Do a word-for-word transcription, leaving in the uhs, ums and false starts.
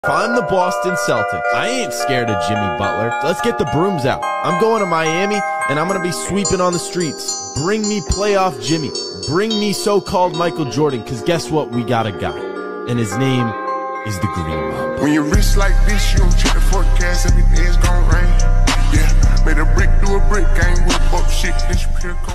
If I'm the Boston Celtics, I ain't scared of Jimmy Butler. Let's get the brooms out. I'm going to Miami, and I'm going to be sweeping on the streets. Bring me playoff Jimmy. Bring me so-called Michael Jordan, because guess what? We got a guy, and his name is the Green Mamba. When you rich like this, you don't check the forecast. Every day it's gonna rain. Yeah, made a brick do a brick. Gang with buck shit. This pure